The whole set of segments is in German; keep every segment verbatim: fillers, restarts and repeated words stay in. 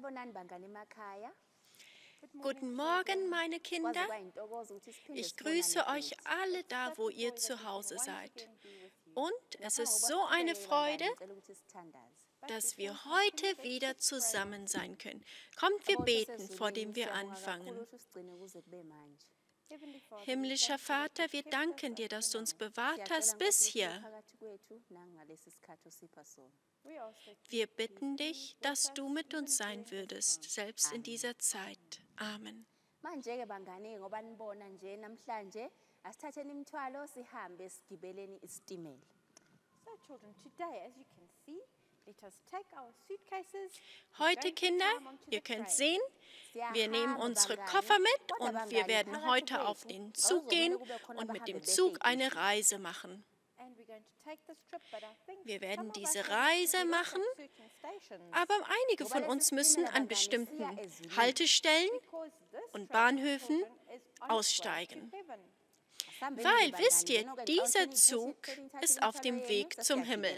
Guten Morgen, meine Kinder. Ich grüße euch alle da, wo ihr zu Hause seid. Und es ist so eine Freude, dass wir heute wieder zusammen sein können. Kommt, wir beten, vor dem wir anfangen. Himmlischer Vater, wir danken dir, dass du uns bewahrt hast bis hier. Wir bitten dich, dass du mit uns sein würdest, selbst in dieser Zeit. Amen. Manje-ke bangane ngoba nibona nje namhlanje asithatheni imithwalo sihambe sigibeleni isitimela. So children, today as you can see, let us take our suitcases. Heute, Kinder, ihr könnt sehen, wir nehmen unsere Koffer mit und wir werden heute auf den Zug gehen und mit dem Zug eine Reise machen. Wir werden diese Reise machen, aber einige von uns müssen an bestimmten Haltestellen und Bahnhöfen aussteigen. Weil, wisst ihr, dieser Zug ist auf dem Weg zum Himmel.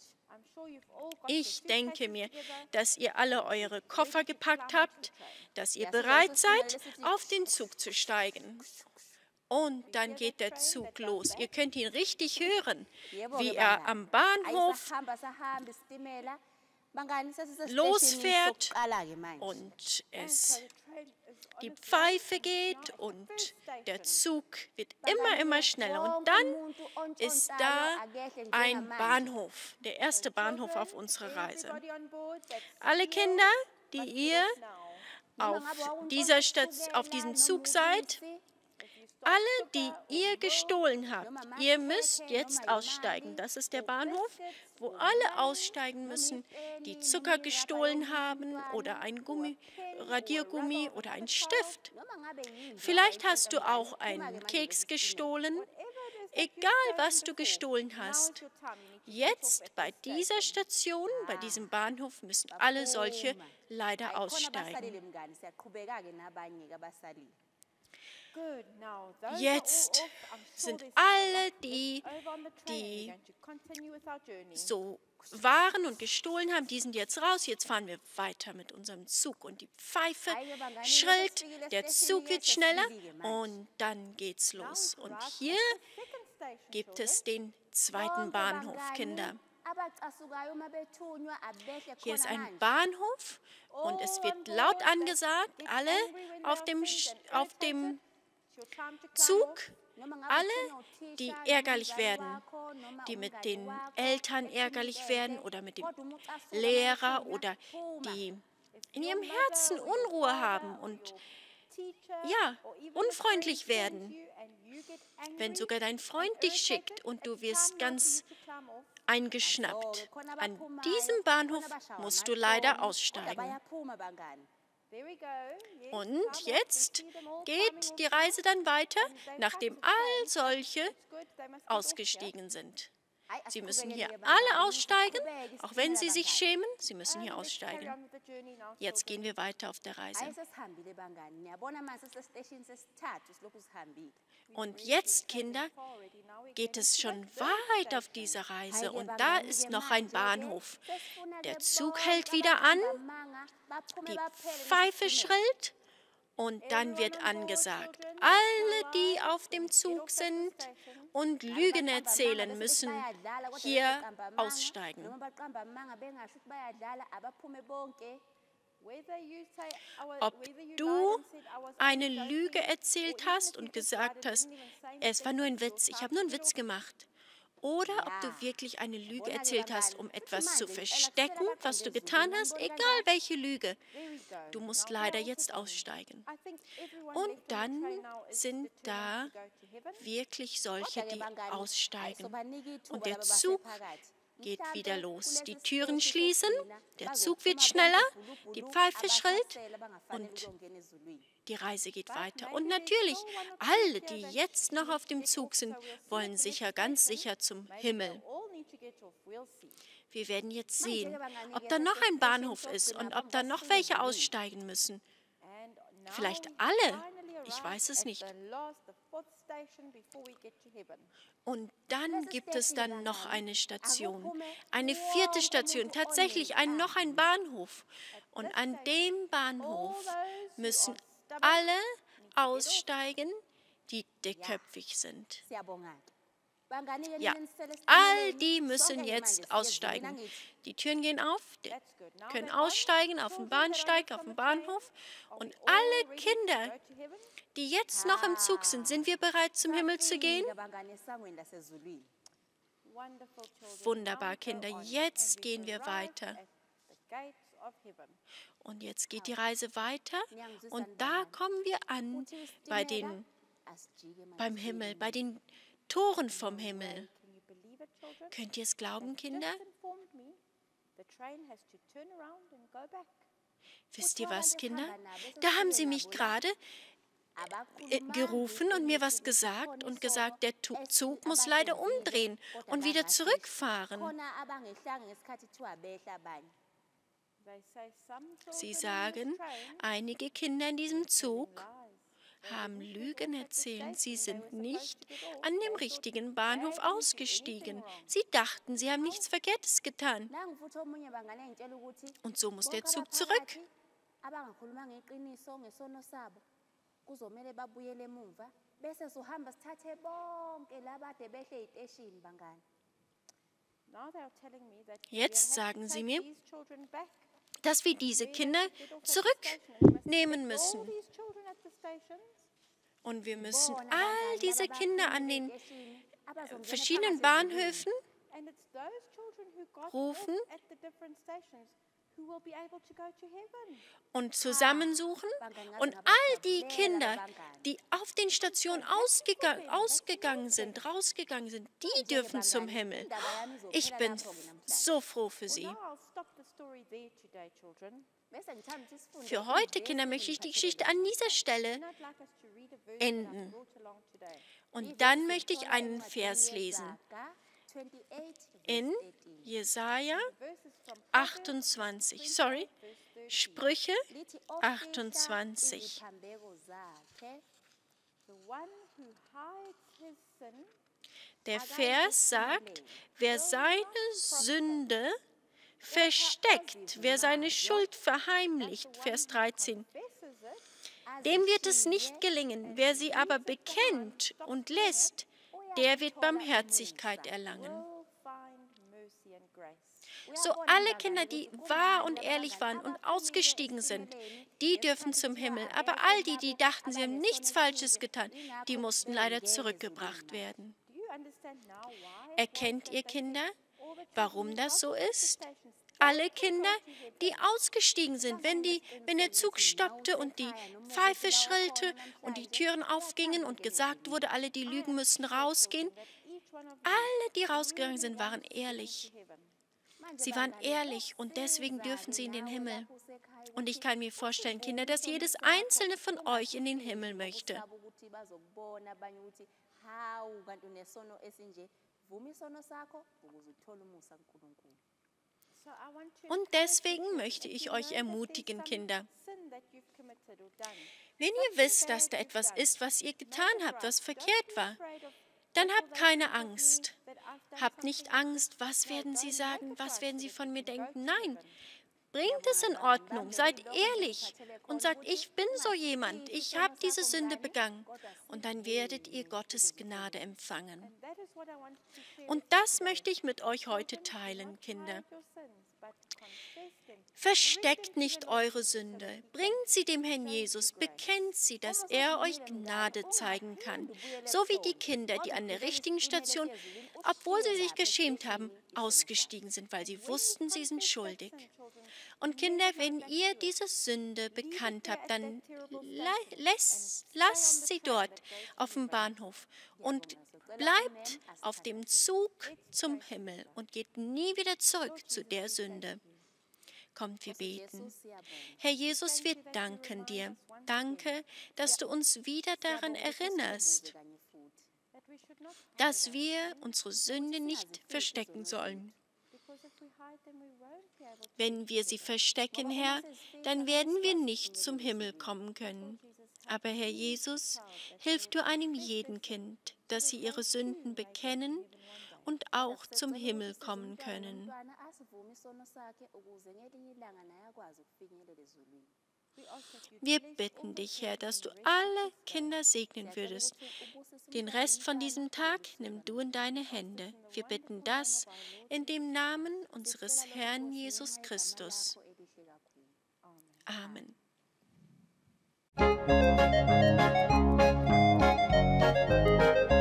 Ich denke mir, dass ihr alle eure Koffer gepackt habt, dass ihr bereit seid, auf den Zug zu steigen. Und dann geht der Zug los. Ihr könnt ihn richtig hören, wie er am Bahnhof losfährt und es die Pfeife geht und der Zug wird immer, immer schneller. Und dann ist da ein Bahnhof, der erste Bahnhof auf unserer Reise. Alle Kinder, die ihr auf, dieser Stat- auf diesem Zug seid, alle, die ihr gestohlen habt, ihr müsst jetzt aussteigen. Das ist der Bahnhof, wo alle aussteigen müssen, die Zucker gestohlen haben oder ein Gummi, Radiergummi oder ein Stift. Vielleicht hast du auch einen Keks gestohlen. Egal, was du gestohlen hast. Jetzt bei dieser Station, bei diesem Bahnhof, müssen alle solche leider aussteigen. Jetzt sind alle die, die so waren und gestohlen haben, die sind jetzt raus. Jetzt fahren wir weiter mit unserem Zug und die Pfeife schrillt, der Zug wird schneller und dann geht's los. Und hier gibt es den zweiten Bahnhof, Kinder. Hier ist ein Bahnhof und es wird laut angesagt, alle auf dem, auf dem Zug, alle, die ärgerlich werden, die mit den Eltern ärgerlich werden oder mit dem Lehrer oder die in ihrem Herzen Unruhe haben und ja, unfreundlich werden, wenn sogar dein Freund dich schickt und du wirst ganz eingeschnappt. An diesem Bahnhof musst du leider aussteigen. Und jetzt geht die Reise dann weiter, nachdem all solche ausgestiegen sind. Sie müssen hier alle aussteigen, auch wenn sie sich schämen, sie müssen hier aussteigen. Jetzt gehen wir weiter auf der Reise. Und jetzt, Kinder, geht es schon weit auf dieser Reise und da ist noch ein Bahnhof. Der Zug hält wieder an, die Pfeife schrillt und dann wird angesagt, alle, die auf dem Zug sind und Lügen erzählen, müssen hier aussteigen. Ob du eine Lüge erzählt hast und gesagt hast, es war nur ein Witz, ich habe nur einen Witz gemacht. Oder ob du wirklich eine Lüge erzählt hast, um etwas zu verstecken, was du getan hast, egal welche Lüge. Du musst leider jetzt aussteigen. Und dann sind da wirklich solche, die aussteigen. Und der Zug geht wieder los. Die Türen schließen, der Zug wird schneller, die Pfeife schrillt und die Reise geht weiter. Und natürlich, alle, die jetzt noch auf dem Zug sind, wollen sicher, ganz sicher zum Himmel. Wir werden jetzt sehen, ob da noch ein Bahnhof ist und ob da noch welche aussteigen müssen. Vielleicht alle, ich weiß es nicht. Und dann gibt es dann noch eine Station, eine vierte Station, tatsächlich ein, noch ein Bahnhof. Und an dem Bahnhof müssen alle aussteigen, die dickköpfig sind. Ja, all die müssen jetzt aussteigen. Die Türen gehen auf, die können aussteigen auf dem Bahnsteig, auf dem Bahnhof. Und alle Kinder, die jetzt noch im Zug sind, sind wir bereit, zum Himmel zu gehen? Wunderbar, Kinder, jetzt gehen wir weiter. Und jetzt geht die Reise weiter und da kommen wir an bei den, beim Himmel, bei den Toren vom Himmel. Könnt ihr es glauben, Kinder? Wisst ihr was, Kinder? Da haben sie mich gerade äh, gerufen und mir was gesagt und gesagt, der Zug muss leider umdrehen und wieder zurückfahren. Sie sagen, einige Kinder in diesem Zug haben Lügen erzählt. Sie sind nicht an dem richtigen Bahnhof ausgestiegen. Sie dachten, sie haben nichts Verkehrtes getan. Und so muss der Zug zurück. Jetzt sagen sie mir, dass wir diese Kinder zurücknehmen müssen. Und wir müssen all diese Kinder an den verschiedenen Bahnhöfen rufen und zusammensuchen. Und all die Kinder, die auf den Stationen ausgegangen, ausgegangen sind, rausgegangen sind, die dürfen zum Himmel. Ich bin so froh für sie. Für heute, Kinder, möchte ich die Geschichte an dieser Stelle enden. Und dann möchte ich einen Vers lesen. In Jesaja achtundzwanzig, sorry, Sprüche achtundzwanzig. Der Vers sagt, wer seine Sünde versteckt, wer seine Schuld verheimlicht, Vers dreizehn, dem wird es nicht gelingen. Wer sie aber bekennt und lässt, der wird Barmherzigkeit erlangen. So alle Kinder, die wahr und ehrlich waren und ausgestiegen sind, die dürfen zum Himmel. Aber all die, die dachten, sie haben nichts Falsches getan, die mussten leider zurückgebracht werden. Erkennt ihr, Kinder, warum das so ist? Alle Kinder, die ausgestiegen sind, wenn, die, wenn der Zug stoppte und die Pfeife schrillte und die Türen aufgingen und gesagt wurde, alle, die lügen, müssen rausgehen. Alle, die rausgegangen sind, waren ehrlich. Sie waren ehrlich und deswegen dürfen sie in den Himmel. Und ich kann mir vorstellen, Kinder, dass jedes einzelne von euch in den Himmel möchte. Und deswegen möchte ich euch ermutigen, Kinder. Wenn ihr wisst, dass da etwas ist, was ihr getan habt, was verkehrt war, dann habt keine Angst. Habt nicht Angst, was werden sie sagen, was werden sie von mir denken. Nein, bringt es in Ordnung, seid ehrlich und sagt, ich bin so jemand, ich habe diese Sünde begangen. Und dann werdet ihr Gottes Gnade empfangen. Und das möchte ich mit euch heute teilen, Kinder. Versteckt nicht eure Sünde, bringt sie dem Herrn Jesus, bekennt sie, dass er euch Gnade zeigen kann. So wie die Kinder, die an der richtigen Station, obwohl sie sich geschämt haben, ausgestiegen sind, weil sie wussten, sie sind schuldig. Und Kinder, wenn ihr diese Sünde bekannt habt, dann lasst, lasst sie dort auf dem Bahnhof und bleibt auf dem Zug zum Himmel und geht nie wieder zurück zu der Sünde. Kommt, wir beten. Herr Jesus, wir danken dir. Danke, dass du uns wieder daran erinnerst, dass wir unsere Sünde nicht verstecken sollen. Wenn wir sie verstecken, Herr, dann werden wir nicht zum Himmel kommen können. Aber Herr Jesus, hilf du einem jeden Kind, dass sie ihre Sünden bekennen und auch zum Himmel kommen können. umntwana asivuma isono sakhe ukuze ngelinye ilanga naye akwazi ukufinyelela ezulwini. Wir bitten dich, Herr, dass du alle Kinder segnen würdest. Den Rest von diesem Tag nimm du in deine Hände. Wir bitten das in dem Namen unseres Herrn Jesus Christus. Amen. Amen.